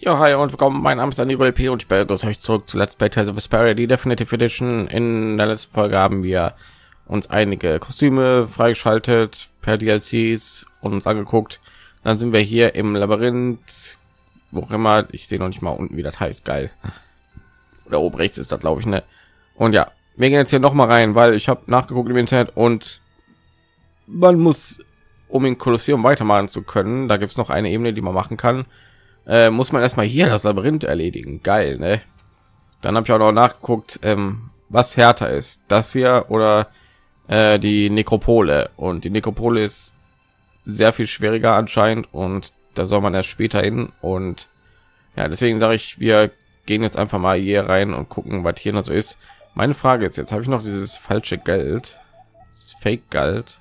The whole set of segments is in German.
Ja, hi und willkommen. Mein Name ist Daniel LP und ich begrüße euch zurück zu Let's Play Tales of Vesperia, die Definitive Edition. In der letzten Folge haben wir uns einige Kostüme freigeschaltet per DLCs und uns angeguckt. Dann sind wir hier im Labyrinth, wo auch immer. Ich sehe noch nicht mal unten, wie das heißt. Geil. Oder oben rechts ist das, glaube ich, ne? Und ja, wir gehen jetzt hier noch mal rein, weil ich habe nachgeguckt im Internet und man muss, um in Kolosseum weitermachen zu können, da gibt es noch eine Ebene, die man machen kann. Muss man erstmal hier das Labyrinth erledigen. Geil, ne? Dann habe ich auch noch nachgeguckt, was härter ist, das hier oder die Nekropole. Und die Nekropole ist sehr viel schwieriger anscheinend und da soll man erst später hin. Und ja, deswegen sage ich, wir gehen jetzt einfach mal hier rein und gucken, was hier noch so ist. Meine Frage ist jetzt habe ich noch dieses falsche Geld, das Fake Geld.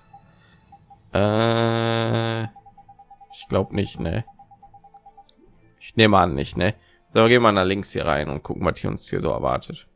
Ich glaube nicht, ne? Ich nehme an nicht, ne? So, gehen wir nach links hier rein und gucken, was hier uns hier so erwartet.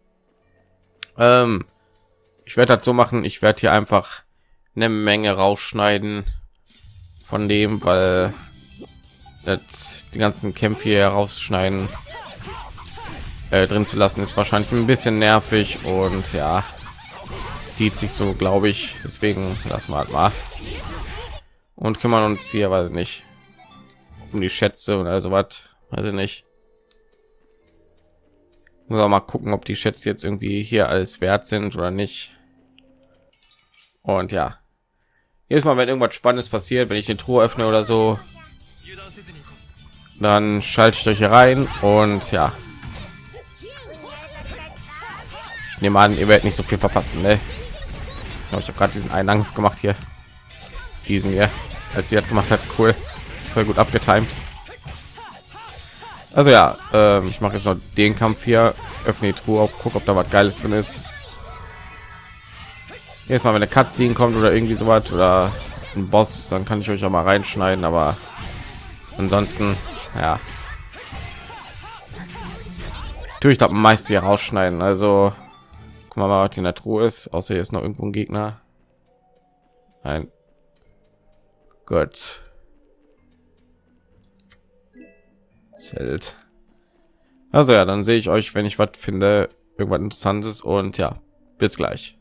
Ich werde das so machen, ich werde hier einfach eine Menge rausschneiden von dem, weil das, die ganzen Kämpfe hier rausschneiden drin zu lassen, ist wahrscheinlich ein bisschen nervig und ja, zieht sich so, glaube ich. Deswegen lassen wir halt mal und kümmern uns hier, weiß ich nicht, um die Schätze und also was, weiß ich nicht. Muss auch mal gucken, ob die Schätze jetzt irgendwie hier alles wert sind oder nicht. Und ja, jedes Mal, wenn irgendwas Spannendes passiert, wenn ich den Truhe öffne oder so, dann schalte ich euch hier rein und ja, ich nehme an, ihr werdet nicht so viel verpassen, ne? Ich habe gerade diesen einen Angriff gemacht hier, diesen hier, als sie hat gemacht hat, cool, voll gut abgetimt. Also ja, ich mache jetzt noch den Kampf hier, öffne die Truhe, guck, ob da was Geiles drin ist. Jetzt mal, wenn eine Cutscene kommt oder irgendwie so was oder ein Boss, dann kann ich euch auch mal reinschneiden, aber ansonsten, ja, tue ich das meiste hier rausschneiden. Also guck mal, was in der Truhe ist, außer hier ist noch irgendwo ein Gegner. Nein, gut. Zelt. Also ja, dann sehe ich euch, wenn ich was finde, irgendwas Interessantes und ja, bis gleich.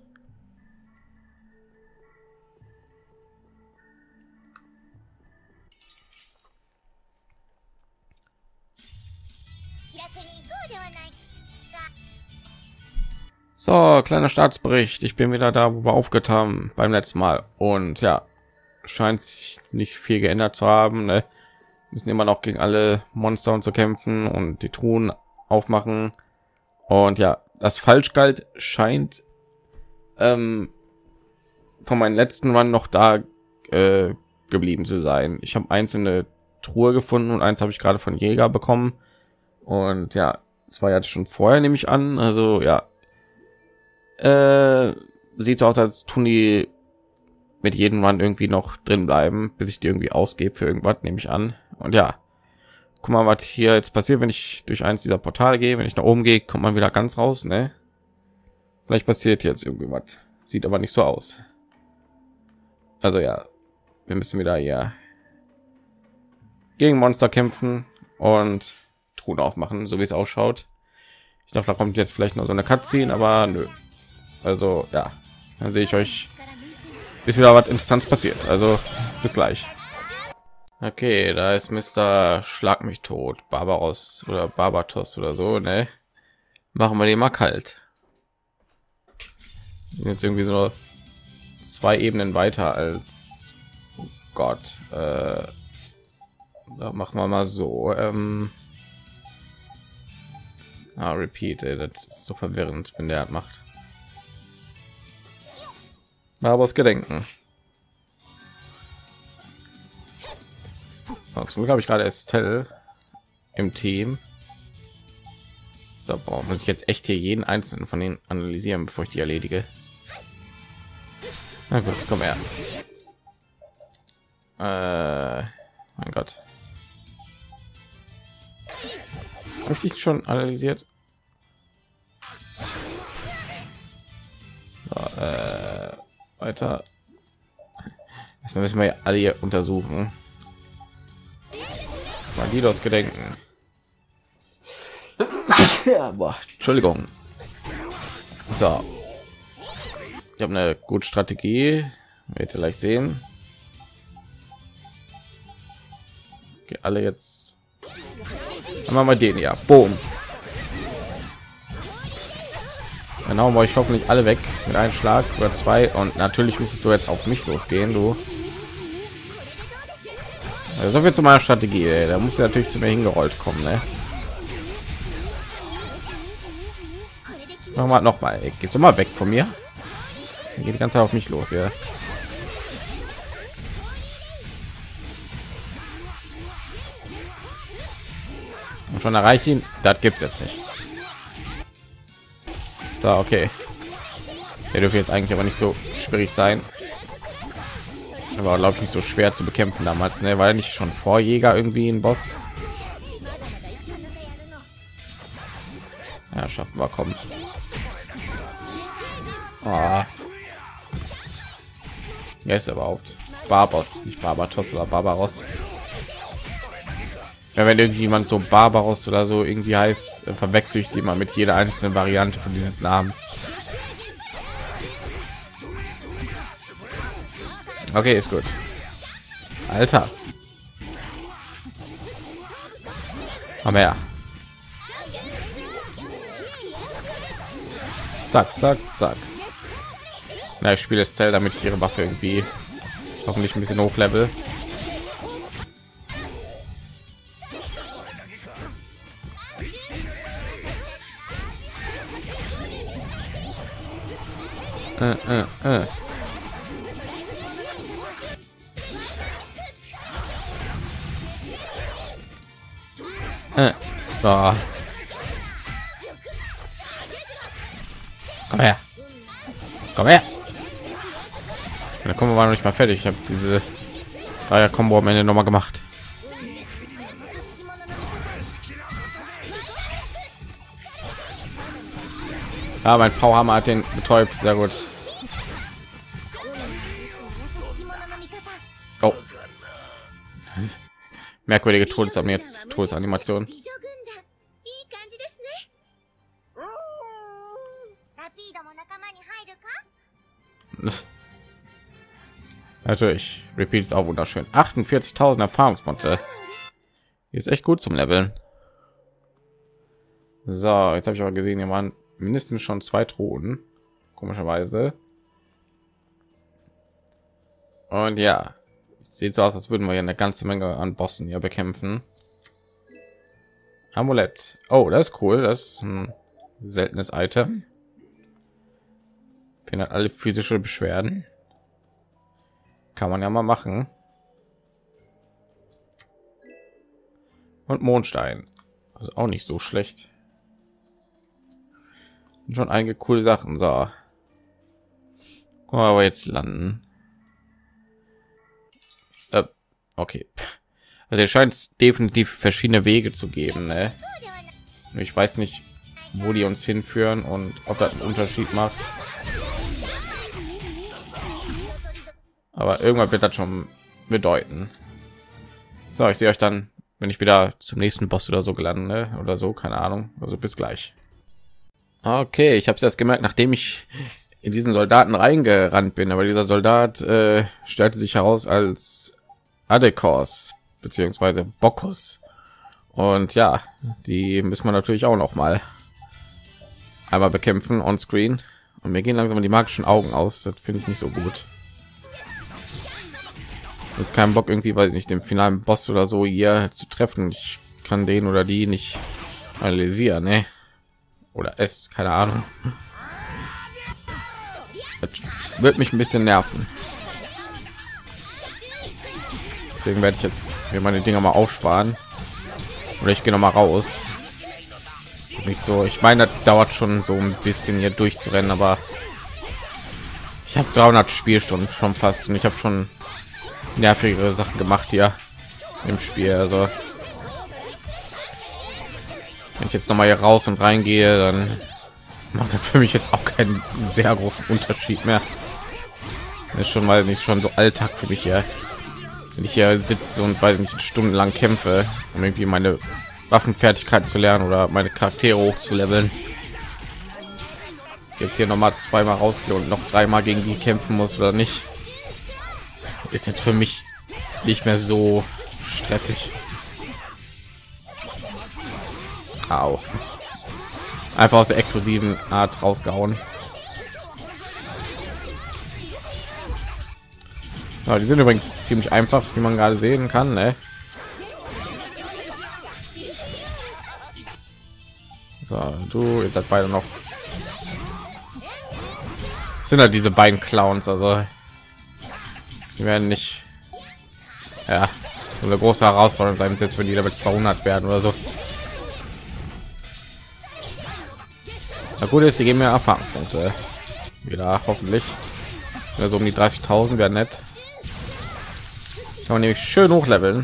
So, kleiner Staatsbericht. Ich bin wieder da, wo wir aufgehört haben beim letzten Mal und ja, scheint sich nicht viel geändert zu haben, ne? Müssen immer noch gegen alle Monster und zu kämpfen und die Truhen aufmachen. Und ja, das Falschgeld scheint von meinem letzten Run noch da geblieben zu sein. Ich habe einzelne Truhe gefunden und eins habe ich gerade von Jäger bekommen. Und ja, das war ja schon vorher, nehme ich an. Also ja, sieht so aus, als tun die mit jedem Run irgendwie noch drin bleiben, bis ich die irgendwie ausgebe für irgendwas, nehme ich an. Und ja, guck mal, was hier jetzt passiert, wenn ich durch eins dieser Portale gehe. Wenn ich nach oben gehe, kommt man wieder ganz raus, ne? Vielleicht passiert jetzt irgendwie was, sieht aber nicht so aus. Also ja, wir müssen wieder hier gegen Monster kämpfen und Truhen aufmachen, so wie es ausschaut. Ich dachte, da kommt jetzt vielleicht noch so eine Cutscene, aber nö. Also ja, dann sehe ich euch, bis wieder was Interessantes passiert. Also bis gleich. Okay, da ist Mr. Schlag mich tot, Barbaros oder Barbatos oder so, ne? Machen wir den mal kalt. Jetzt irgendwie so 2 Ebenen weiter als, oh Gott, da machen wir mal so. Repeat, das ist so verwirrend, wenn der macht. Aber aus Gedenken. Zum Glück habe ich gerade Estelle im Team. So, muss ich jetzt echt hier jeden einzelnen von denen analysieren, bevor ich die erledige. Na gut, komm her. Mein Gott. Habe ich dich schon analysiert? So, weiter. Erstmal müssen wir alle hier untersuchen. Mal die dort gedenken. Boah, Entschuldigung. So, ich habe eine gute Strategie, werdet ihr gleich sehen. Okay, alle jetzt. Dann machen wir den ja. Boom. Genau, war ich hoffentlich alle weg mit einem Schlag oder zwei. Und natürlich müsstest du jetzt auf mich losgehen, du. Also so viel zu meiner Strategie. Ey. Da muss natürlich zu mir hingerollt kommen, ne? Machen wir noch mal. Gehst du mal weg von mir? Dann geht die ganze Zeit auf mich los, ja. Und schon erreiche ihn. Das gibt's jetzt nicht. So, okay. Der dürfte jetzt eigentlich aber nicht so schwierig sein. Aber glaube ich nicht so schwer zu bekämpfen damals, ne? War er nicht schon Vorjäger irgendwie ein Boss? Ja, schaffen wir, kommen. Oh. Wer ist er überhaupt? Barbaros, nicht Barbatos oder Barbaros. Ja, wenn irgendjemand so Barbaros oder so irgendwie heißt, verwechsel ich die mal mit jeder einzelnen Variante von dieses Namen. Okay, ist gut. Alter. Komm her. Zack, zack, zack. Na, ich spiele es Zell, damit ich ihre Waffe irgendwie hoffentlich ein bisschen hochlevel. So. Komm her. Komm her. Da kommen wir noch nicht mal fertig. Ich habe diese Kombo am Ende noch mal gemacht. Ja, mein Powerhammer hat den betäubt. Sehr gut. Oh. Merkwürdige Todesanimation. Natürlich. Repeat ist auch wunderschön. 48.000 Erfahrungspunkte. Die ist echt gut zum Leveln. So, jetzt habe ich aber gesehen, hier waren mindestens schon 2 Thronen. Komischerweise. Und ja, sieht so aus, als würden wir hier eine ganze Menge an Bossen hier bekämpfen. Amulett. Oh, das ist cool. Das ist ein seltenes Item. Findet alle physische Beschwerden. Kann man ja mal machen. Und Mondstein. Also auch nicht so schlecht. Und schon einige coole Sachen. So. Aber jetzt landen. Okay. Also es scheint definitiv verschiedene Wege zu geben. Ne? Ich weiß nicht, wo die uns hinführen und ob das einen Unterschied macht. Aber irgendwann wird das schon bedeuten. So, ich sehe euch dann, wenn ich wieder zum nächsten Boss oder so gelandet, ne? Oder so, keine Ahnung. Also bis gleich. Okay, ich habe es erst gemerkt, nachdem ich in diesen Soldaten reingerannt bin, aber dieser Soldat stellte sich heraus als Adekos beziehungsweise Bockus. Und ja, die müssen wir natürlich auch noch mal einmal bekämpfen on screen. Und mir gehen langsam die magischen Augen aus. Das finde ich nicht so gut. Jetzt keinen Bock irgendwie, weil ich nicht den finalen Boss oder so hier zu treffen. Ich kann den oder die nicht analysieren, ne? Oder es, keine Ahnung. Das wird mich ein bisschen nerven. Deswegen werde ich jetzt mir meine Dinger mal aufsparen. Oder ich gehe noch mal raus. Nicht so. Ich meine, das dauert schon so ein bisschen hier durchzurennen, aber ich habe 300 Spielstunden schon fast und ich habe schon nervige Sachen gemacht hier im Spiel. Also wenn ich jetzt noch mal hier raus und reingehe, dann macht das für mich jetzt auch keinen sehr großen Unterschied mehr. Das ist schon mal nicht schon so Alltag für mich hier, wenn ich hier sitze und weiß nicht stundenlang kämpfe, um irgendwie meine Waffenfertigkeit zu lernen oder meine Charaktere hoch zu leveln. Jetzt hier noch mal zweimal rausgehen und noch dreimal gegen die kämpfen muss oder nicht, ist jetzt für mich nicht mehr so stressig. Au. Einfach aus der explosiven Art rausgehauen. Ja, die sind übrigens ziemlich einfach, wie man gerade sehen kann, ne? So, du, ihr seid beide noch. Das sind halt diese beiden Clowns, also die werden nicht, ja, so eine große Herausforderung sein, jetzt wenn die damit 200 werden oder so. Na gut ist, die geben mir Erfahrungspunkte wieder, hoffentlich. Also um die 30.000 wäre nett. Kann man nämlich schön hochleveln.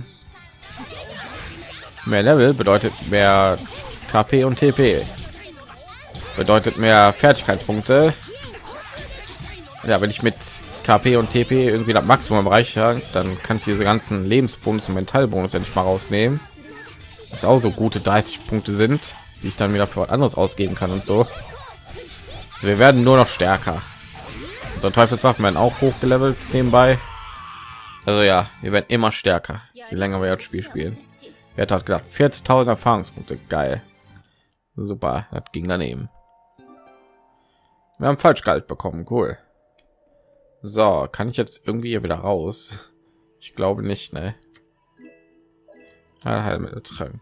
Mehr Level bedeutet mehr KP und TP. Bedeutet mehr Fertigkeitspunkte. Ja, wenn ich mit KP und TP irgendwie das Maximum erreiche, dann kann ich diese ganzen Lebensbonus und Mentalbonus endlich mal rausnehmen. Das auch so gute 30 Punkte sind, die ich dann wieder für was anderes ausgeben kann und so. Wir werden nur noch stärker. Unsere Teufelswaffen werden auch hochgelevelt nebenbei. Also ja, wir werden immer stärker, je länger wir das Spiel spielen. Wer hat gedacht, 40.000 Erfahrungspunkte, geil. Super, das ging daneben. Wir haben Falschgehalt bekommen, cool. So, kann ich jetzt irgendwie hier wieder raus? Ich glaube nicht, ne? Heilmitteltrank.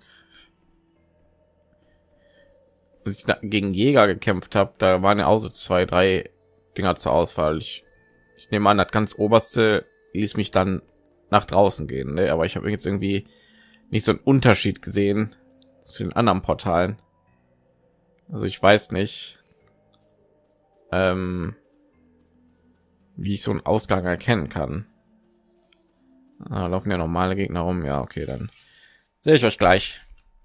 Als ich gegen Jäger gekämpft habe, da waren ja auch so 2, 3 Dinger zur Auswahl. Ich nehme an, das ganz oberste ließ mich dann nach draußen gehen, ne? Aber ich habe jetzt irgendwie nicht so einen Unterschied gesehen zu den anderen Portalen. Also ich weiß nicht, wie ich so einen Ausgang erkennen kann. Laufen ja normale Gegner rum. Ja, okay, dann sehe ich euch gleich.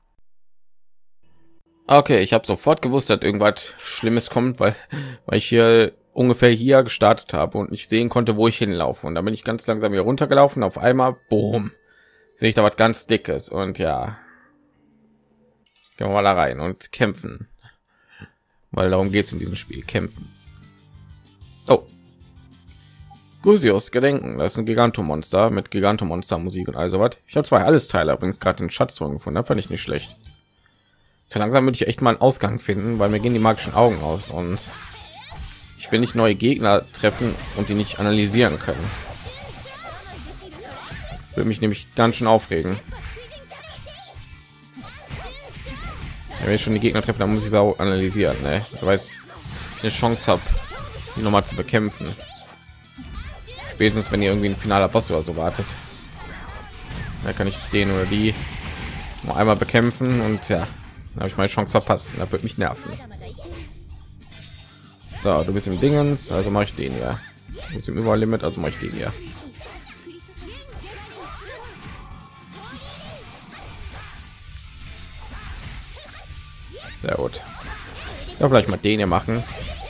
Okay, ich habe sofort gewusst, dass irgendwas Schlimmes kommt, weil ich hier ungefähr hier gestartet habe und nicht sehen konnte, wo ich hinlaufe. Und da bin ich ganz langsam hier runtergelaufen. Auf einmal, boom, sehe ich da was ganz Dickes. Und ja, gehen wir mal da rein und kämpfen, weil darum geht es in diesem Spiel, kämpfen. Oh, Gusius Gedenken, das ist ein Gigantomonster mit Gigantomonster Musik und also was. Ich habe zwei alles Teile, übrigens gerade den Schatztruhen gefunden, da fand ich nicht schlecht. So langsam würde ich echt mal einen Ausgang finden, weil mir gehen die magischen Augen aus und ich will nicht neue Gegner treffen und die nicht analysieren können. Das würde mich nämlich ganz schön aufregen. Wenn ich schon die Gegner treffe, dann muss ich auch analysieren, ne? Ich weiß, ich eine Chance habe, die noch mal zu bekämpfen. Spätestens wenn ihr irgendwie ein finaler Boss oder so wartet, da kann ich den oder die noch einmal bekämpfen und ja, dann habe ich meine Chance verpasst. Da wird mich nerven. So, du bist im Dingens, also mache ich den ja. Du bist im Überlimit, also mache ich den ja. Sehr gut. Ja, vielleicht mal den hier machen.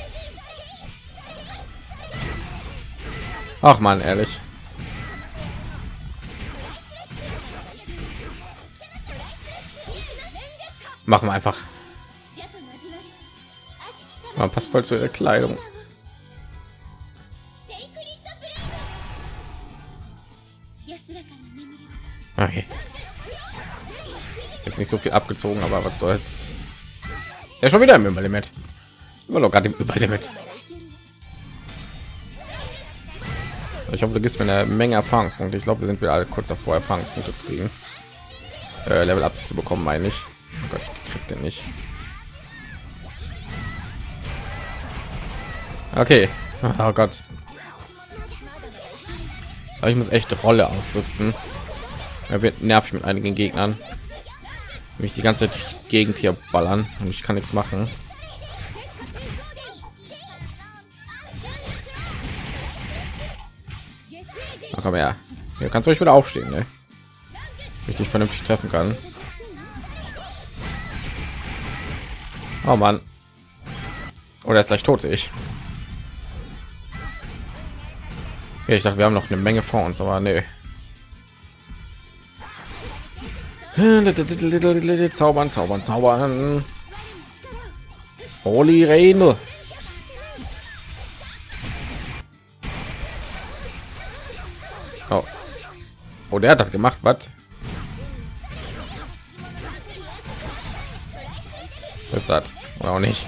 Ach man, ehrlich. Machen wir einfach. Man passt voll zu ihrer Kleidung. Okay. Jetzt nicht so viel abgezogen, aber was soll's. Ja, schon wieder im Überlimit. Immer noch gerade im Überlimit. Ich hoffe, du gibst mir eine Menge Erfahrungspunkte. Ich glaube, wir sind wieder alle kurz davor, Erfahrungspunkte zu kriegen. Level up zu bekommen, meine ich. Oh Gott, ich krieg den nicht. Okay. Oh Gott. Aber ich muss echt Rolle ausrüsten. Er wird nervig mit einigen Gegnern. Mich die ganze Gegend hier ballern und ich kann nichts machen. Ach, komm her. Hier kannst du euch wieder aufstehen, ne? Ich dich vernünftig treffen kann. Oh Mann. Oder ist gleich tot, sehe ich. Okay, ich dachte, wir haben noch eine Menge vor uns, aber nee. Zaubern, zaubern, zaubern. Holy Rain. Oh. Oh, der hat das gemacht, was? Was ist das? Oder auch nicht.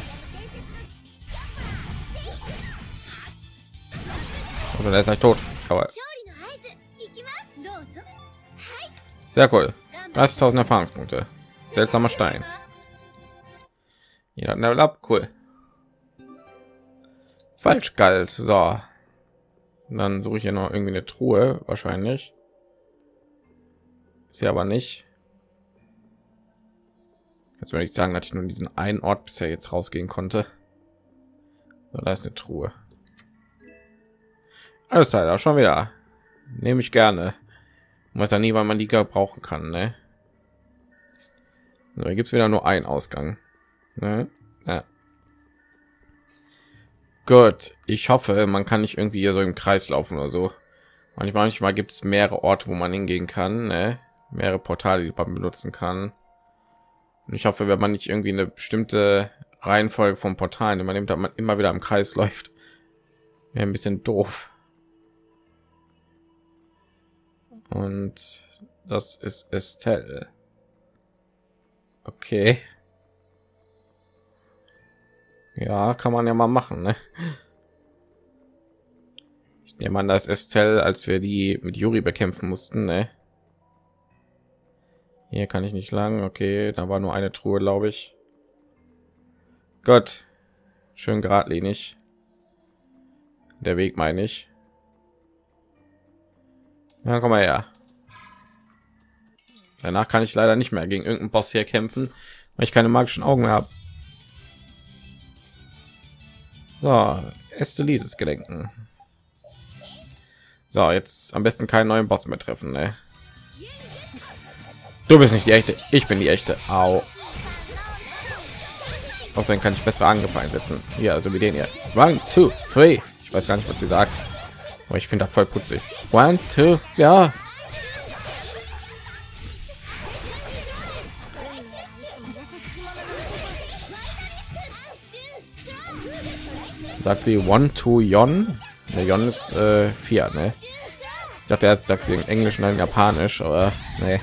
Also, der ist gleich tot. Aber sehr cool. 30.000 Erfahrungspunkte. Seltsamer Stein. Ja, Level up, cool. Falsch galt. So. Und dann suche ich hier noch irgendwie eine Truhe, wahrscheinlich. Ist ja aber nicht. Jetzt würde ich sagen, dass ich nur diesen einen Ort bisher jetzt rausgehen konnte. So, da ist eine Truhe. Alles klar, schon wieder. Nehme ich gerne. Man weiß ja nie, wann man die brauchen kann, ne? So, hier gibt es wieder nur einen Ausgang. Ne? Ja. Gut, ich hoffe, man kann nicht irgendwie hier so im Kreis laufen oder so. Manchmal gibt es mehrere Orte, wo man hingehen kann, ne? Mehrere Portale, die man benutzen kann. Und ich hoffe, wenn man nicht irgendwie eine bestimmte Reihenfolge von Portalen übernimmt, dass man immer wieder im Kreis läuft. Wäre ein bisschen doof. Und das ist Estelle. Okay. Ja, kann man ja mal machen, ne? Ich nehme an, das Estelle, als wir die mit Yuri bekämpfen mussten, ne? Hier kann ich nicht lang. Okay, da war nur eine Truhe, glaube ich. Gott, schön geradlinig. Der Weg meine ich. Ja, komm mal her. Danach kann ich leider nicht mehr gegen irgendeinen Boss hier kämpfen, weil ich keine magischen Augen mehr habe. So, Estelises Gedenken. So, jetzt am besten keinen neuen Boss mehr treffen, ne? Du bist nicht die echte, ich bin die echte. Au. Außerdem kann ich bessere Angriffe einsetzen. Ja, also wie den hier. 1, 2, 3. Ich weiß gar nicht, was sie sagt, aber ich finde das voll putzig. 1, 2, ja. Sagt sie 1, 2, Yon? Der Yon ist 4, ne? Ich dachte erst sagt sie in Englisch und in Japanisch, aber nee.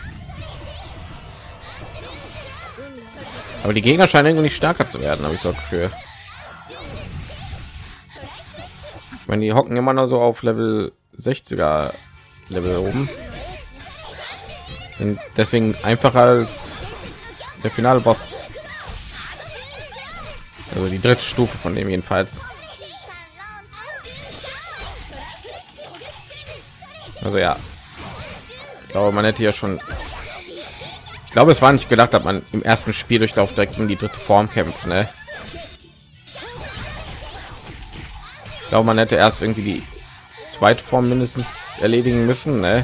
Aber die Gegner scheinen irgendwie nicht stärker zu werden, habe ich so Gefühl. Wenn die hocken immer noch so auf Level 60er Level oben, sind deswegen einfacher als der finale Boss. Also die dritte Stufe von dem jedenfalls. Also ja, ich glaube, man hätte ja schon. Ich glaube, es war nicht gedacht, dass man im ersten Spieldurchlauf direkt gegen die dritte Form kämpft, ne? Ich glaube, man hätte erst irgendwie die zweite Form mindestens erledigen müssen, ne?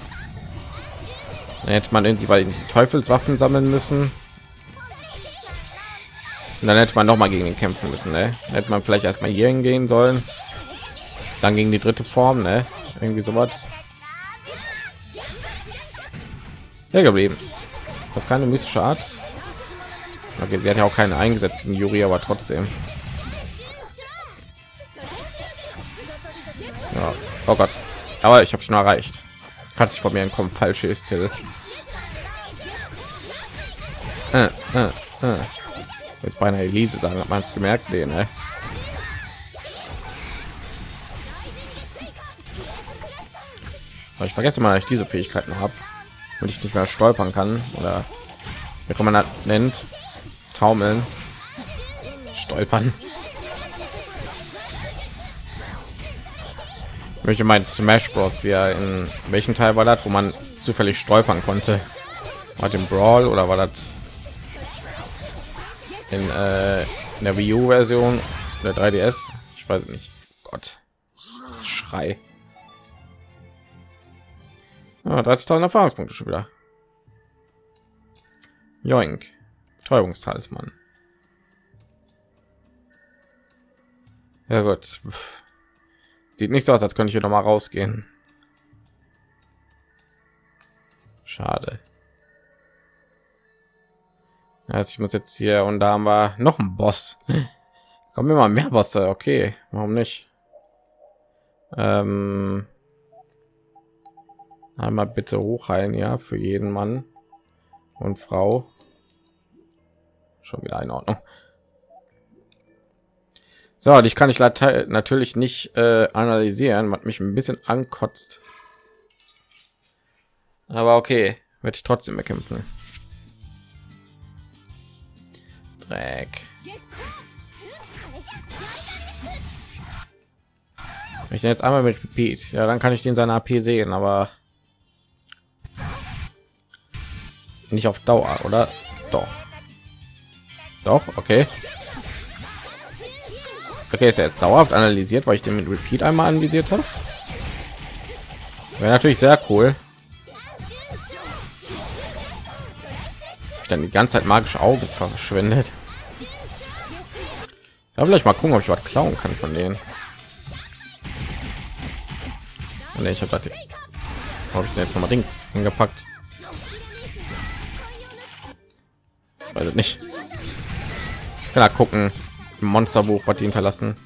Dann hätte man irgendwie bei den Teufelswaffen sammeln müssen. Und dann hätte man noch mal gegen ihn kämpfen müssen, ne? Dann hätte man vielleicht erstmal hier hingehen sollen, dann gegen die dritte Form, ne? Irgendwie sowas. Ja, geblieben. Das ist keine mystische Art. Okay, sie hat ja auch keine eingesetzt gegen Yuri, aber trotzdem. Ja. Oh Gott. Aber ich habe schon erreicht. Kann sich von mir entkommen. Falsche ist Till. Jetzt beinahe Elise sagen, hat man es gemerkt, nee, ne? Aber ich vergesse mal, dass ich diese Fähigkeiten habe und ich nicht mehr stolpern kann oder wie kann man das nennt, taumeln, stolpern. Ich möchte meinen Smash Bros. Ja, in welchem Teil war das, wo man zufällig stolpern konnte? War dem Brawl oder war das in der Wii U Version der 3DS? Ich weiß nicht. Gott, Schrei. Ja, 30.000 Erfahrungspunkte schon wieder. Joink. Betäubungstalisman. Ja gut. Sieht nicht so aus, als könnte ich hier noch mal rausgehen. Schade. Also ich muss jetzt hier und da haben wir noch einen Boss. Kommen immer mehr Bosse. Okay, warum nicht? Einmal bitte hochheilen, ja, für jeden Mann und Frau. Schon wieder in Ordnung. So, dich kann ich natürlich nicht analysieren, was mich ein bisschen ankotzt. Aber okay, werde ich trotzdem bekämpfen. Dreck. Ich jetzt einmal mit Pete, ja, dann kann ich den seine AP sehen, aber nicht auf Dauer, oder? Doch. Doch, okay. Okay, ist er jetzt dauerhaft analysiert, weil ich den mit Repeat einmal anvisiert habe. Wäre natürlich sehr cool. Ich dann die ganze Zeit magische Augen verschwendet. Ja, vielleicht mal gucken, ob ich was klauen kann von denen. Nee, ich habe das. Habe ich denn jetzt noch mal Dings hingepackt? Weiß ich nicht. Ich kann da gucken im Monsterbuch, was die hinterlassen.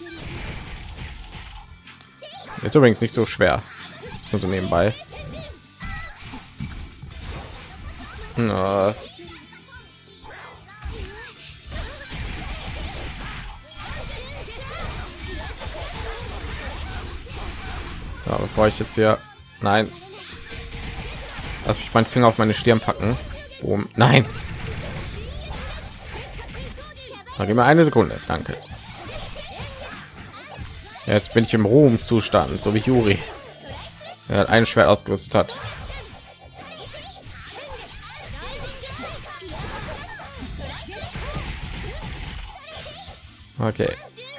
Ist übrigens nicht so schwer. Nur so nebenbei. Na. Ja, bevor ich jetzt hier, nein, lass mich meinen Finger auf meine Stirn packen. Boom. Nein, gib mir eine Sekunde, danke. Jetzt bin ich im Ruhmzustand, so wie Yuri. Er hat ein Schwert ausgerüstet hat. Okay.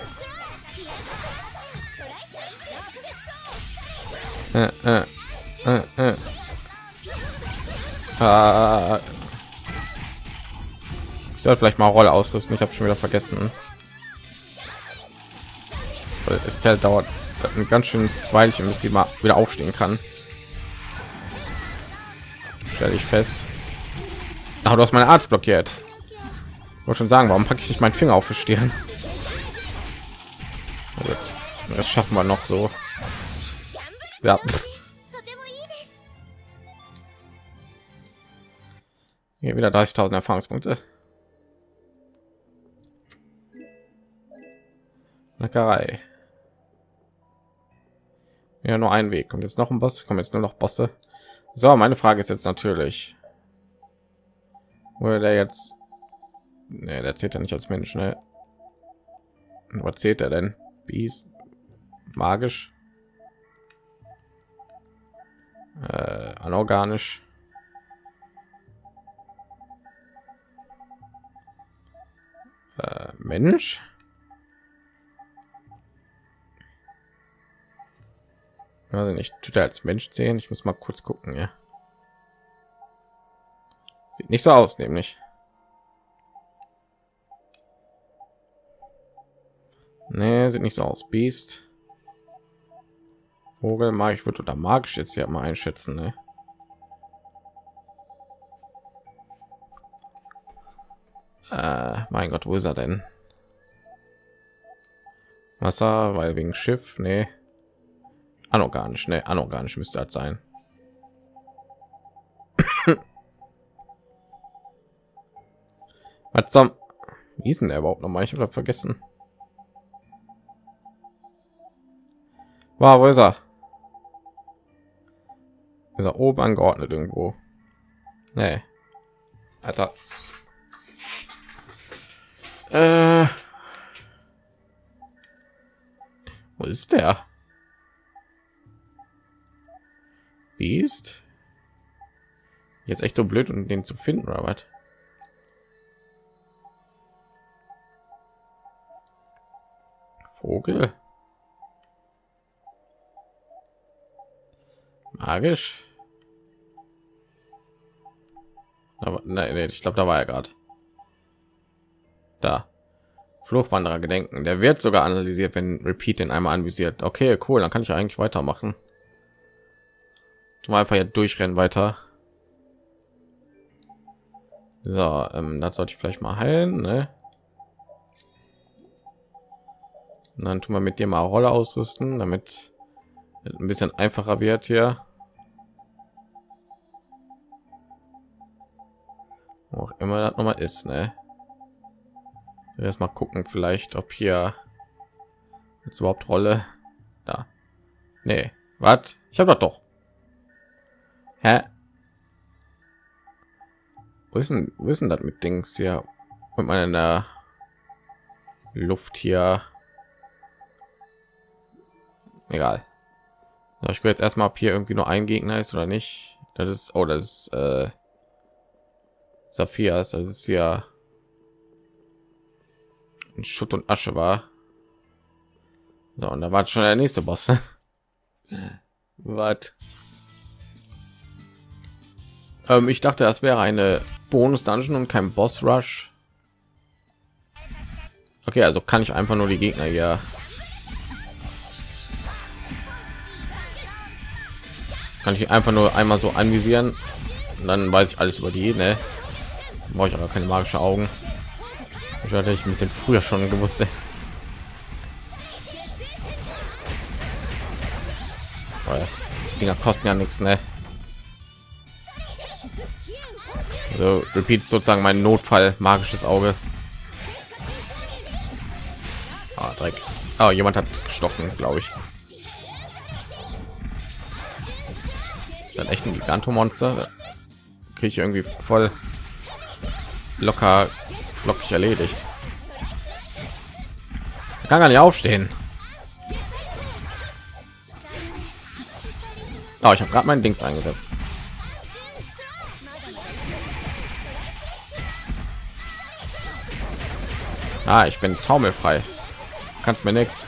Ich soll vielleicht mal Rolle ausrüsten. Ich habe schon wieder vergessen. Weil es halt dauert ein ganz schönes Weilchen, bis sie mal wieder aufstehen kann. Stelle ich fest. Aber du hast meine Art blockiert. Ich wollte schon sagen, warum packe ich nicht meinen Finger auf die Stirn? Gut. Das schaffen wir noch so. Ja. Hier wieder 30.000 Erfahrungspunkte. Neckerei. Ja, nur ein Weg. Kommt jetzt noch ein Boss? Kommen jetzt nur noch Bosse. So, meine Frage ist jetzt natürlich, wo der jetzt, ne, der zählt ja nicht als Mensch, ne? Was zählt er denn? Biest, magisch, anorganisch, Mensch. Also nicht, tut er als Mensch sehen. Ich muss mal kurz gucken, ja. Sieht nicht so aus, nämlich. Nee, sieht nicht so aus. Biest, Vogel, mag ich würde oder magisch jetzt ja mal einschätzen, ne? Mein Gott, wo ist er denn? Wasser, weil wegen Schiff, nee. Anorganisch, ne, anorganisch müsste das sein. Was zum, wie ist denn der überhaupt noch mal? Ich habe vergessen. Wow, wo ist er? Ist er oben angeordnet irgendwo? Nee. Alter. Wo ist der? Biest? Jetzt echt so blöd, um den zu finden, oder was? Vogel? Magisch? Aber nein, nee, ich glaube, da war er gerade. Da. Fluchwanderer gedenken. Der wird sogar analysiert, wenn Repeat den einmal anvisiert. Okay, cool, dann kann ich eigentlich weitermachen. Zum einfach jetzt durchrennen weiter. So, das sollte ich vielleicht mal heilen, ne? Und dann tun wir mit dir mal Rolle ausrüsten, damit es ein bisschen einfacher wird hier. Wo auch immer das noch mal ist, ne? Erst mal gucken, vielleicht, ob hier jetzt überhaupt Rolle da. Nee, was? Ich habe doch. Hä? Wo ist denn das mit Dings hier? Und meiner Luft hier. Egal. So, ich gucke jetzt erstmal, ob hier irgendwie nur ein Gegner ist oder nicht. Das ist, oh, das ist Saphirs. Das ist ja in Schutt und Asche war. So, und da war schon der nächste Boss. Was? Ich dachte, das wäre eine Bonus-Dungeon und kein Boss-Rush. Okay, also kann ich einfach nur die Gegner hier. Kann ich einfach nur einmal so anvisieren und dann weiß ich alles über die, ne? Brauche ich aber keine magischen Augen. Ich hatte ich ein bisschen früher schon gewusst. Die Dinger kosten ja nichts, ne? So, Repeat ist sozusagen mein Notfall magisches Auge. Ah, Dreck. Oh, jemand hat gestochen, glaube ich. Ist das echt ein Gigantomonster? Kriege ich irgendwie voll locker flockig erledigt. Ich kann gar nicht aufstehen. Oh, ich habe gerade mein Dings eingesetzt. Ah, ich bin taumelfrei. Kannst mir nichts.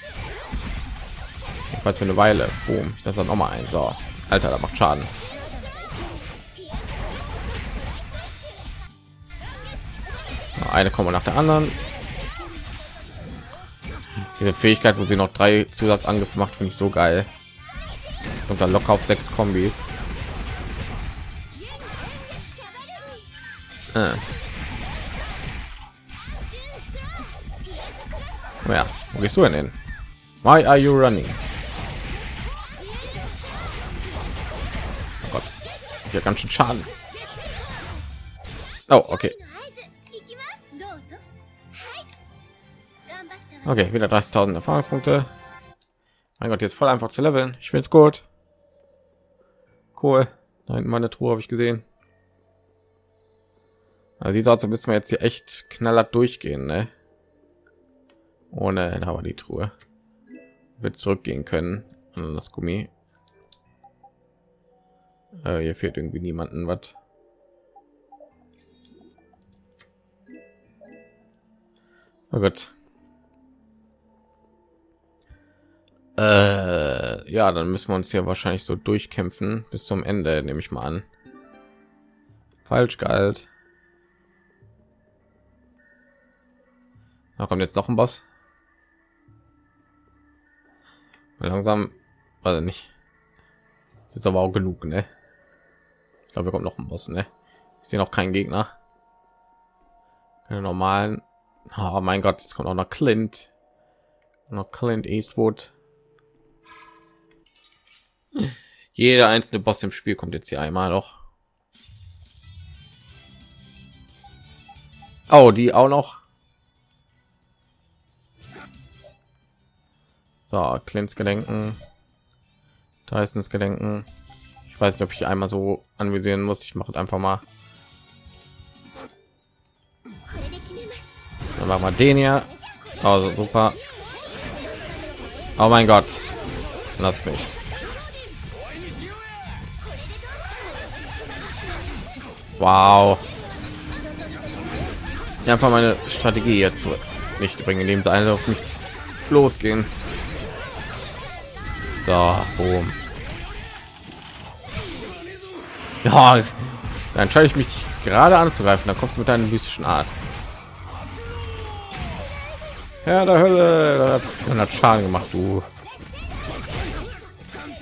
Falls für eine Weile. Boom. Ich setze dann noch mal ein. So, Alter, da macht Schaden. Eine kommen nach der anderen. Diese Fähigkeit, wo sie noch 3 Zusatzangriffe macht, finde ich so geil. Und dann locker auf 6 Kombis. Ja, wo gehst du denn hin? Why are you running? Oh Gott, hier ganz schön Schaden. Oh, okay. Okay, wieder 30.000 Erfahrungspunkte. Mein Gott, jetzt voll einfach zu leveln. Ich finde es gut. Cool. Da hinten meine Truhe habe ich gesehen. Also sieht aus, so müssen wir jetzt hier echt knallhart durchgehen, ne? Ohne, da war die Truhe. Wird zurückgehen können an das Gummi. Hier fehlt irgendwie niemanden was. Oh Gott. Ja, dann müssen wir uns hier wahrscheinlich so durchkämpfen bis zum Ende, nehme ich mal an. Falsch galt. Da kommt jetzt noch ein Boss. Langsam, also nicht. Das ist aber auch genug, ne? Ich glaube, wir kommt noch ein Boss, ne? Ich sehe noch keinen Gegner. Keine normalen. Oh mein Gott, jetzt kommt auch noch Clint. Noch Clint Eastwood. Jeder einzelne Boss im Spiel kommt jetzt hier einmal noch. Oh, die auch noch. So, Clints Gedenken, Tysons Gedenken. Ich weiß nicht, ob ich einmal so anvisieren muss. Ich mache einfach mal. Dann machen wir den hier. Also super. Oh mein Gott, lass mich. Wow. Einfach meine Strategie jetzt nicht bringen, indem sie alle auf mich losgehen. So, boom. Ja, dann entscheide ich mich dich gerade anzugreifen, dann kommst du mit deiner mystischen Art. Ja, der Hölle, das hat Schaden gemacht, du.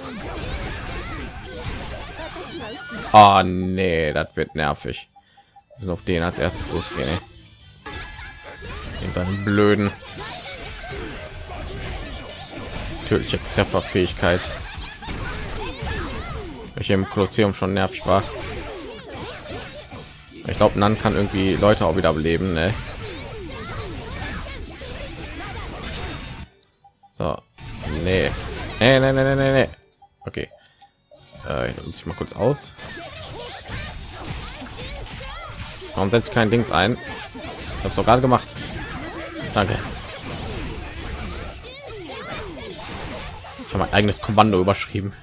Oh nee, das wird nervig. Wir müssen auf den als erstes losgehen. Ey. In seinen blöden tödliche Trefferfähigkeit, welche im Kolosseum schon nervig war. Ich glaube, Nan kann irgendwie Leute auch wieder beleben, ne? So, nee. Nee. Okay. Ich nutze mal kurz aus. Warum setze ich kein Dings ein? Ich habe doch gerade gemacht. Danke. Ich habe mein eigenes Kommando überschrieben.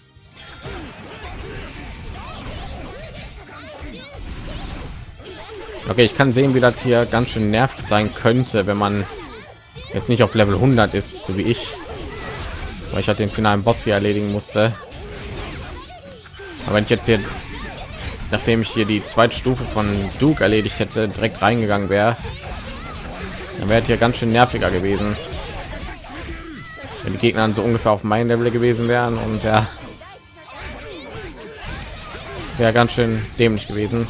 Okay, ich kann sehen, wie das hier ganz schön nervig sein könnte, wenn man jetzt nicht auf Level 100 ist, so wie ich, weil ich halt den finalen Boss hier erledigen musste. Aber wenn ich jetzt hier, nachdem ich hier die zweite Stufe von Duke erledigt hätte, direkt reingegangen wäre, dann wäre hier ganz schön nerviger gewesen, wenn die Gegner so ungefähr auf meinem Level gewesen wären, und ja, wäre ganz schön dämlich gewesen.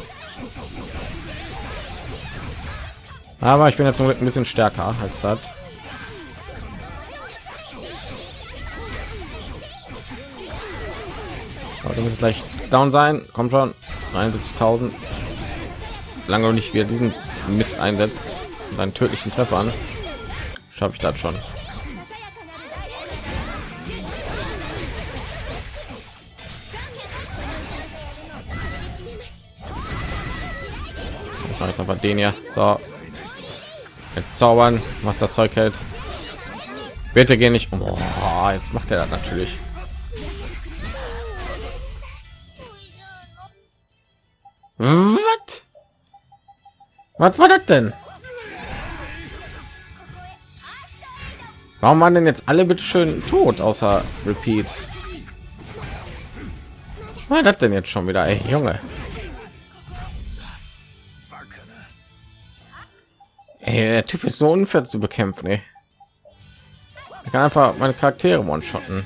Aber ich bin jetzt ein bisschen stärker als das. Du musst gleich down sein. Komm schon. 71.000. Solange du nicht wieder diesen Mist einsetzt und einen tödlichen Treffer an, schaffe ich das schon. Ich mache jetzt einfach den hier. So. Jetzt zaubern, was das Zeug hält. Bitte geh nicht. Oh, jetzt macht er das natürlich. Was war das denn? Warum waren denn jetzt alle bitte schön tot außer Repeat? Was war das denn jetzt schon wieder, ey, Junge? Ey, der Typ ist so unfair zu bekämpfen, ey. Ich kann einfach meine Charaktere one-shotten.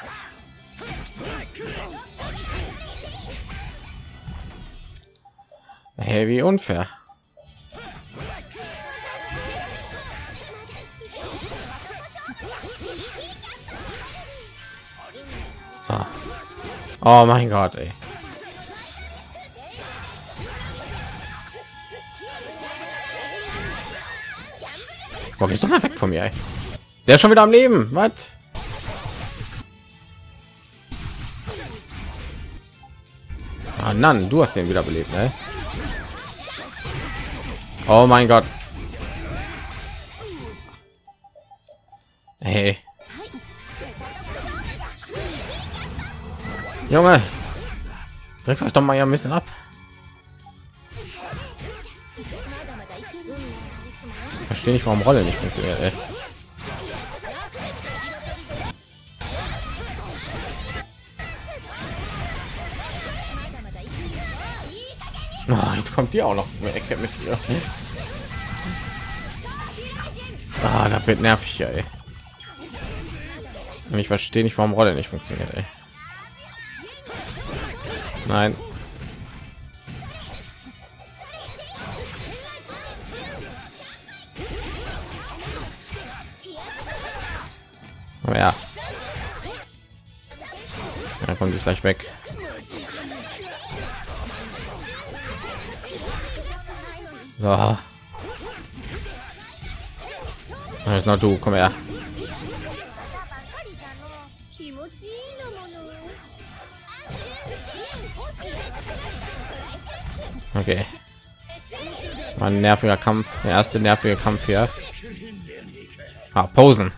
Hey, wie unfair. So. Oh mein Gott, ey. Boah, gehst doch mal weg von mir, ey. Der ist schon wieder am Leben. Was? Ah, Nan, du hast den wieder belebt, ne? Oh mein Gott. Hey. Junge. Drückt euch doch mal ja ein bisschen ab. Verstehe nicht, warum Rolle nicht funktioniert, ey. Oh, jetzt kommt die auch noch eine Ecke mit ihr. Ah, da wird nervig, ey. Und ich verstehe nicht, warum Rolle nicht funktioniert, ey. Nein. Aber ja. Dann kommt es gleich weg. So. Jetzt noch du, komm her. Okay. War ein nerviger Kampf, der erste nervige Kampf hier. Ah, Posen.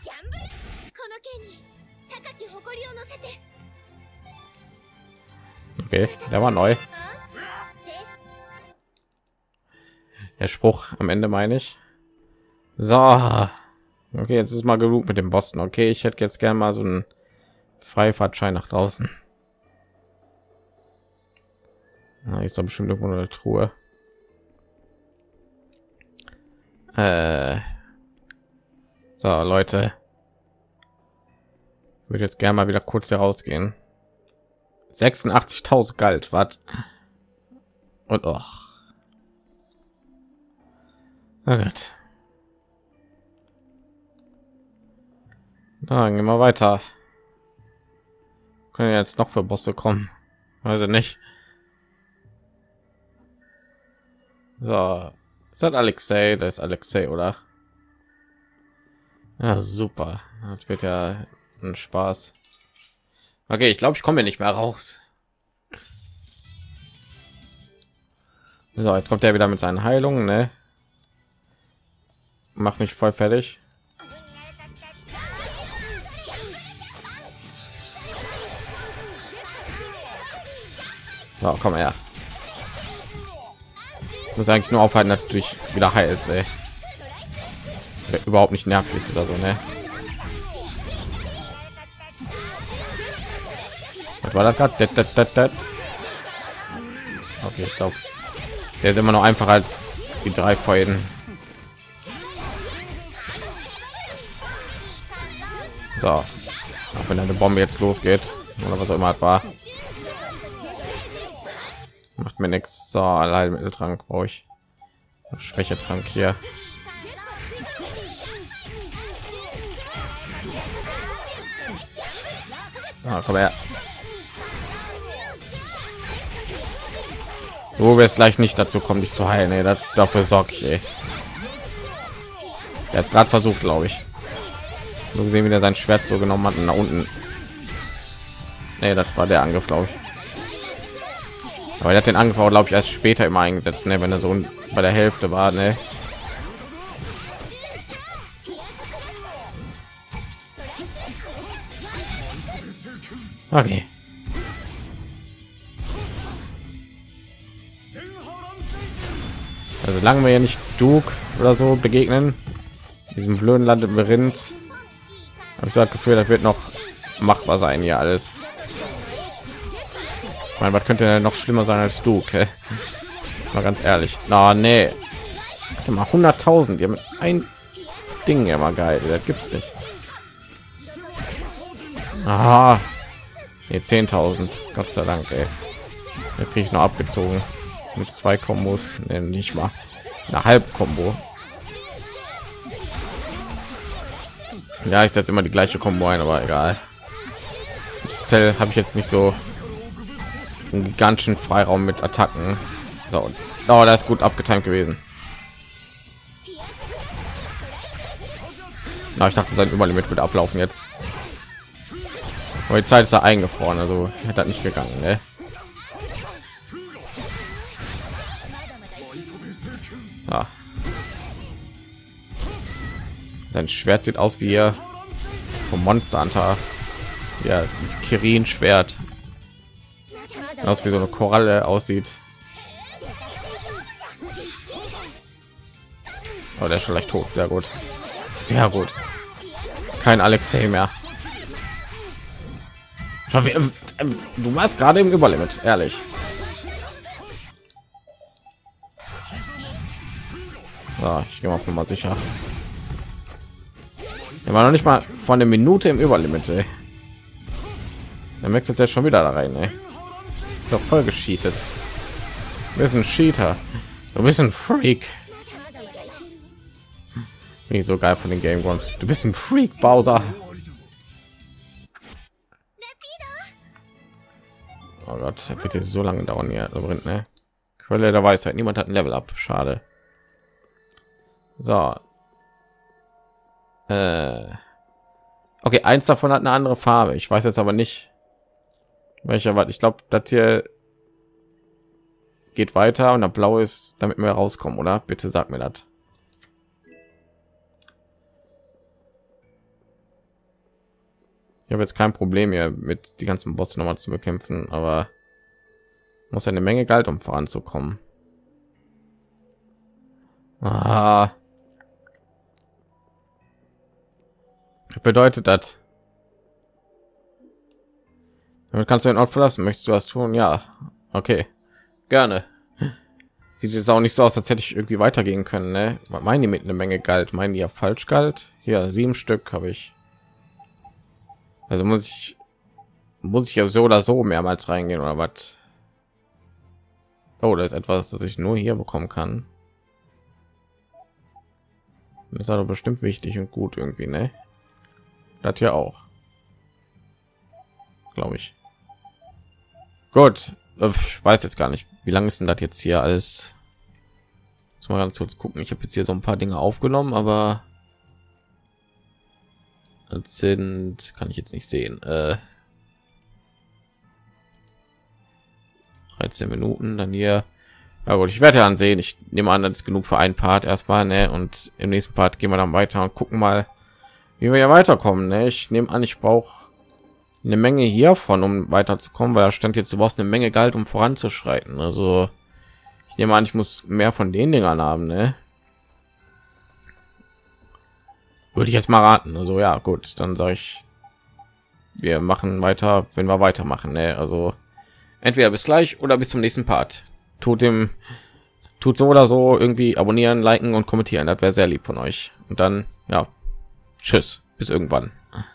Okay, der war neu. Der Spruch am Ende, meine ich. So. Okay, jetzt ist mal genug mit dem Boston. Okay, ich hätte jetzt gerne mal so einen Freifahrtschein nach draußen. Na, ist doch bestimmt irgendwo eine Truhe. So, Leute. Ich würde jetzt gerne mal wieder kurz hier rausgehen. 86.000 galt, was? Und och, Na gut. Dann gehen wir weiter. Können jetzt noch für Bosse kommen? Weiß ich nicht. So, ist das Alexei? Das ist Alexei, oder? Ja, super. Das wird ja ein Spaß. Okay, ich glaube, ich komme hier nicht mehr raus. So, jetzt kommt er wieder mit seinen Heilungen, ne? Mach mich voll fertig. So, komm her. Ich muss eigentlich nur aufhalten, natürlich wieder heilst, ey. Überhaupt nicht nervig ist oder so, ne? Was war das gerade? Okay, ich glaube, der ist immer noch einfacher als die 3 Feuern. So, auch wenn eine Bombe jetzt losgeht oder was auch immer es war, macht mir nichts. So, Allheilmitteltrank brauche ich. Schwächetrank hier. Komm her. Du wirst gleich nicht dazu kommen, dich zu heilen. Nee, dafür sorge ich. Er ist gerade versucht, glaube ich. So gesehen, wie er sein Schwert so genommen hat und nach unten. Nee, das war der Angriff, glaube ich. Aber er hat den Angriff, glaube ich, erst später immer eingesetzt, ne, wenn er so bei der Hälfte war, ne. Okay. Also solange wir ja nicht Duke oder so begegnen, diesem blöden Labyrinth, habe ich so das Gefühl, das wird noch machbar sein hier alles. Ich meine, was könnte denn noch schlimmer sein als Duke? Mal ganz ehrlich. Na, nee. Warte mal, 100.000. Ja, mit ein Ding immer geil. Das gibt's nicht. Aha. Nee, 10.000. Gott sei Dank, ey. Da kriege ich noch abgezogen. Mit 2 Kombos. Nee, nicht mal. Eine Halb-Kombo. Ja, ich setze immer die gleiche Kombo ein, aber egal. Das Teil habe ich jetzt nicht so einen gigantischen Freiraum mit Attacken. So, oh, das ist gut abgetimt gewesen. Na, ich dachte, sein Überlimit wird ablaufen jetzt. Aber die Zeit ist da eingefroren, also hätte das nicht gegangen, ne? Ah. Sein Schwert sieht aus wie vom Monster Hunter. Ja, das Kirin Schwert. Aus wie so eine Koralle aussieht. Oh, der ist schon leicht tot. Sehr gut. Sehr gut. Kein Alexei mehr. Du warst gerade im Überlimit, ehrlich. So, ich gehe mal von mal sicher. Er war noch nicht mal von der Minute im Überlimit, ey. Dann wechselt er schon wieder da rein, ey. Ist doch voll gescheatet. Du bist ein Cheater. Du bist ein Freak. Nicht so geil von den Game Grumps. Du bist ein Freak, Bowser. Oh Gott, das wird jetzt so lange dauern hier. Ne? Quelle der Weisheit. Niemand hat ein Level up. Schade. So. Okay, eins davon hat eine andere Farbe. Ich weiß jetzt aber nicht, welcher war. Ich glaube, das hier geht weiter und der blau ist, damit wir rauskommen, oder? Bitte sag mir das. Ich habe jetzt kein Problem hier mit die ganzen Bosse noch mal zu bekämpfen, aber muss eine Menge Geld, um voranzukommen. Ah. Was bedeutet das? Damit kannst du den Ort verlassen. Möchtest du das tun? Ja. Okay. Gerne. Sieht jetzt auch nicht so aus, als hätte ich irgendwie weitergehen können, ne? Meinen die mit eine Menge Geld? Meinen die ja falsch Geld? Hier 7 Stück habe ich. Also muss ich ja so oder so mehrmals reingehen oder was? Oh, das ist etwas, das ich nur hier bekommen kann. Das ist aber bestimmt wichtig und gut irgendwie, ne? Das hier auch, glaube ich. Gut, ich weiß jetzt gar nicht, wie lange ist denn das jetzt hier alles? Muss mal ganz kurz gucken. Ich habe jetzt hier so ein paar Dinge aufgenommen, aber das sind, kann ich jetzt nicht sehen. 13 Minuten, dann hier. Ja gut, ich werde ja ansehen. Ich nehme an, das ist genug für einen Part erstmal, ne? Und im nächsten Part gehen wir dann weiter und gucken mal, wie wir ja weiterkommen. Ne? Ich nehme an, ich brauche eine Menge hiervon, um weiterzukommen, weil da stand jetzt, du brauchst eine Menge Geld, um voranzuschreiten. Also ich nehme an, ich muss mehr von den Dingern haben, ne? Würde ich jetzt mal raten. Also ja, gut, dann sage ich, wir machen weiter, wenn wir weitermachen, ne? Also entweder bis gleich oder bis zum nächsten Part. Tut so oder so irgendwie abonnieren, liken und kommentieren. Das wäre sehr lieb von euch. Und dann, ja, tschüss, bis irgendwann.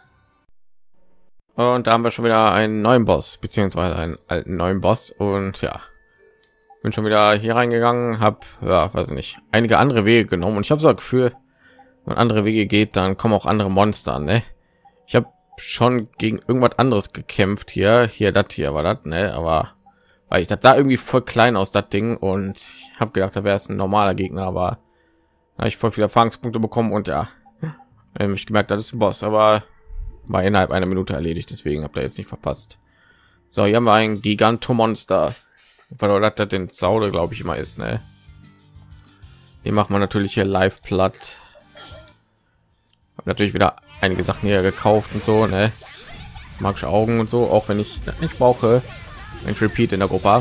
Und da haben wir schon wieder einen neuen Boss, beziehungsweise einen alten neuen Boss. Und ja, bin schon wieder hier reingegangen, habe, ja, weiß nicht, einige andere Wege genommen. Und ich habe so ein Gefühl, wenn man andere Wege geht, dann kommen auch andere Monster an, ne? Ich habe schon gegen irgendwas anderes gekämpft hier. Das hier war das, ne? Aber weil ich das sah irgendwie voll klein aus, das Ding, und ich habe gedacht, da wäre es ein normaler Gegner, aber da habe ich voll viele Erfahrungspunkte bekommen und ja, habe ich gemerkt, das ist ein Boss, aber war innerhalb einer Minute erledigt, deswegen habt ihr jetzt nicht verpasst. So, hier haben wir ein Gigantomonster, weil das den Saude, glaube ich, immer ist, ne? Die macht man natürlich hier live platt. Hab natürlich wieder einige Sachen hier gekauft und so, ne? Magische Augen und so, auch wenn ich nicht brauche. Ein Repeat in der Gruppe.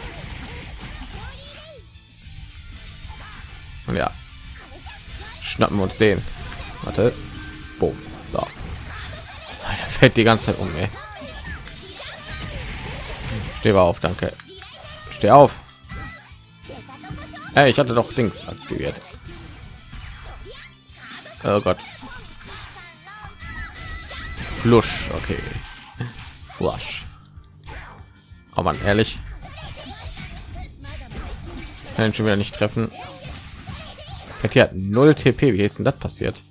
Und ja, schnappen wir uns den. Warte, boom, so. Der fällt die ganze Zeit um, ey. Steh mal auf, danke. Steh auf. Hey, ich hatte doch Dings aktiviert. Oh Gott. Flush, okay. Flush. Oh man, ehrlich, kann ich schon wieder nicht treffen. Hier hat 0 TP. Wie ist denn das passiert?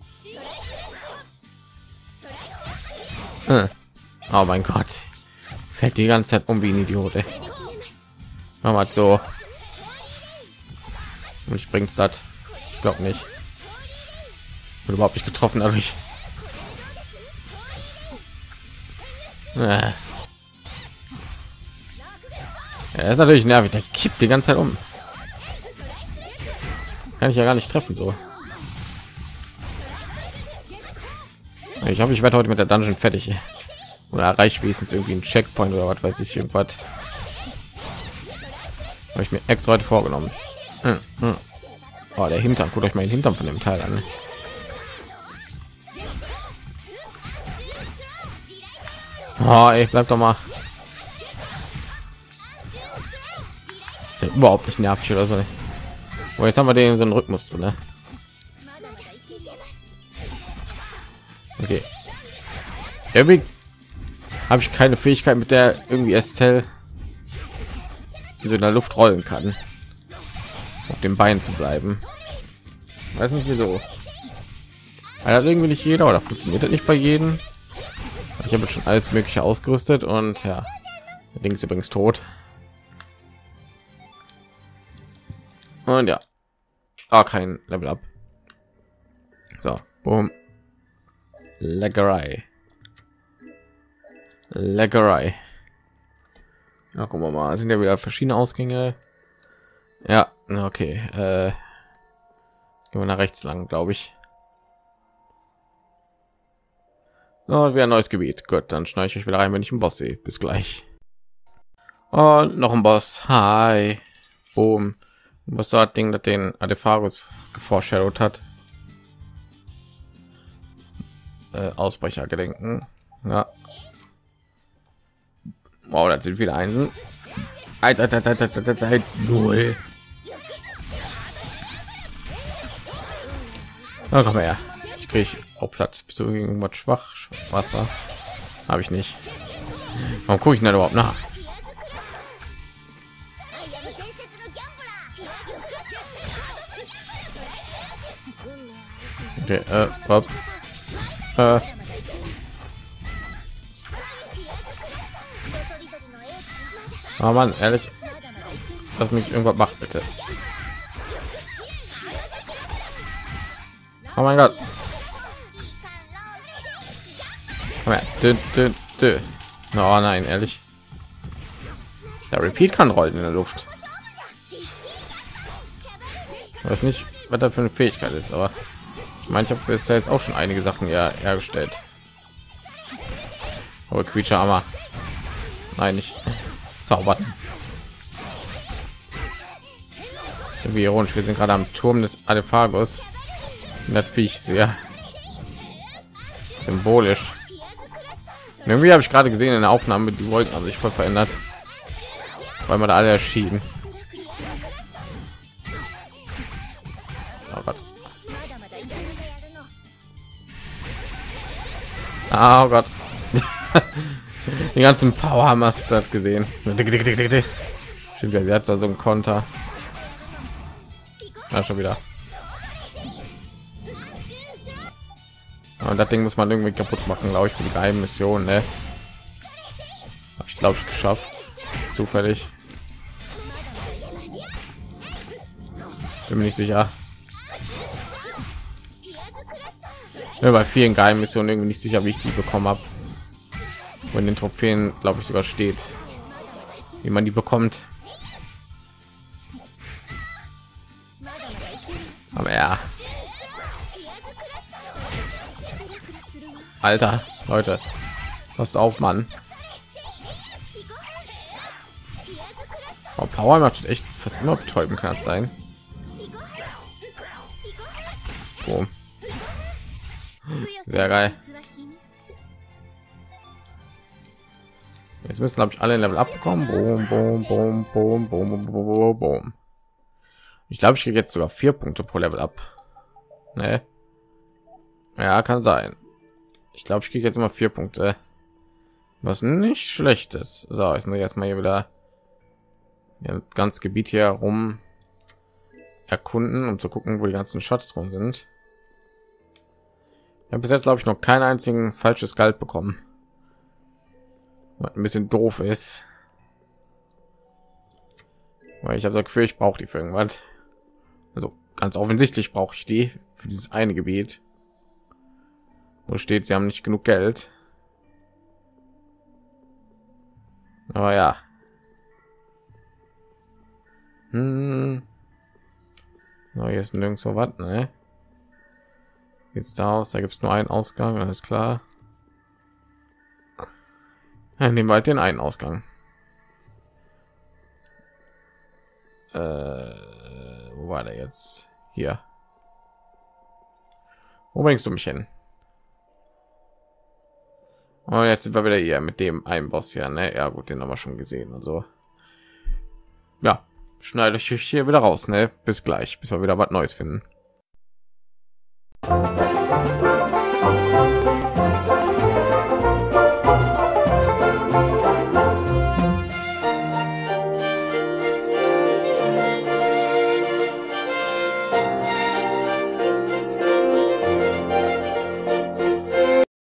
Oh mein Gott, fällt die ganze Zeit um wie ein Idiot. Mal so. Und ich bring's das. Ich glaube nicht. Wird überhaupt nicht getroffen dadurch. Er ist natürlich nervig, der kippt die ganze Zeit um. Kann ich ja gar nicht treffen so. Ich hoffe, ich werde heute mit der Dungeon fertig. Oder erreicht wenigstens irgendwie ein Checkpoint oder was weiß ich, irgendwas. Habe ich mir extra heute vorgenommen. Oh, der Hintern, guckt euch mal den Hintern von dem Teil an. Oh, ey, bleib doch mal. Ist ja überhaupt nicht nervig oder so. Oh, jetzt haben wir den so einen Rhythmus drin, ne? Okay. Irgendwie habe ich keine Fähigkeit, mit der irgendwie Estelle so in der Luft rollen kann, auf dem Bein zu bleiben. Weiß nicht wieso. Also irgendwie nicht jeder, oder funktioniert das nicht bei jedem? Ich habe schon alles Mögliche ausgerüstet und ja, der Ding ist übrigens tot. Und ja, kein Level Up. So, boom. Leckerei. Leckerei. Ja, gucken wir mal, sind ja wieder verschiedene Ausgänge. Ja, okay. Gehen wir nach rechts lang, glaube ich. Und wieder ein neues Gebiet. Gut, dann schneide ich euch wieder rein, wenn ich einen Boss sehe. Bis gleich. Und noch ein Boss. Hi. Boom. Was war das Ding, das den Adephagus geforeshadowed hat? Ausbrecher gedenken. Ja. Wow, das sind wieder Einsen. Null. Na, komm her. Ich kriege auch Platz. Bist du irgendwas schwach? Wasser habe ich nicht. Warum gucke ich denn überhaupt nach? Okay, Gott. Oh Mann, ehrlich, lass mich irgendwas machen, bitte. Oh mein Gott. Komm her. Oh nein, ehrlich. Der Repeat kann rollen in der Luft. Ich weiß nicht, was da für eine Fähigkeit ist, aber ich meine, ich habe bis jetzt auch schon einige Sachen ja hergestellt. Aber Creature Hammer. Nein, nicht zaubern. Wie ironisch, wir sind gerade am Turm des Alephagus. Das Viech sehr symbolisch. Irgendwie habe ich gerade gesehen in der Aufnahme, die Wolken haben sich voll verändert, weil man da alle erschienen. Oh Gott. Oh Gott. Die ganzen Power haben wir das gesehen. Stimmt, ja, sie hat da so ein Konter. Ja, schon wieder. Und das Ding muss man irgendwie kaputt machen, glaube ich, für die geheimen Mission, ne? Habe ich, glaube ich, geschafft. Zufällig. Bin mir nicht sicher. Ja, bei vielen geheimen Missionen irgendwie nicht sicher, wie ich die bekommen habe. Und in den Trophäen, glaube ich, sogar steht, wie man die bekommt. Aber ja. Alter, Leute, passt auf, Mann. Oh, Power macht echt fast immer betäuben, kann es sein. Boom. Sehr geil. Jetzt müssen, glaube ich, alle ein Level abbekommen. Boom, boom, boom, boom, boom, boom, boom. Ich glaube, ich kriege jetzt sogar 4 Punkte pro Level ab. Ne? Ja, kann sein. Ich glaube, ich kriege jetzt immer 4 Punkte, was nicht schlecht ist. So, ich muss jetzt mal hier wieder ganz Gebiet hier rum erkunden, um zu gucken, wo die ganzen Schatztruhen sind. Ich habe bis jetzt, glaube ich, noch keinen einzigen falsches Geld bekommen, was ein bisschen doof ist, weil ich habe das Gefühl, ich brauche die für irgendwas. Also ganz offensichtlich brauche ich die für dieses eine Gebiet, wo steht, sie haben nicht genug Geld. Aber ja. No, hier ist nirgendwo was, ne? Jetzt da aus, da gibt es nur einen Ausgang, alles klar. Ja, nehmen wir halt den einen Ausgang. Wo war der jetzt? Hier. Wo bringst du mich hin? Und jetzt sind wir wieder hier mit dem einen Boss hier, ne? Ja gut, den haben wir schon gesehen. Also ja, schneide ich hier wieder raus, ne? Bis gleich, bis wir wieder was Neues finden.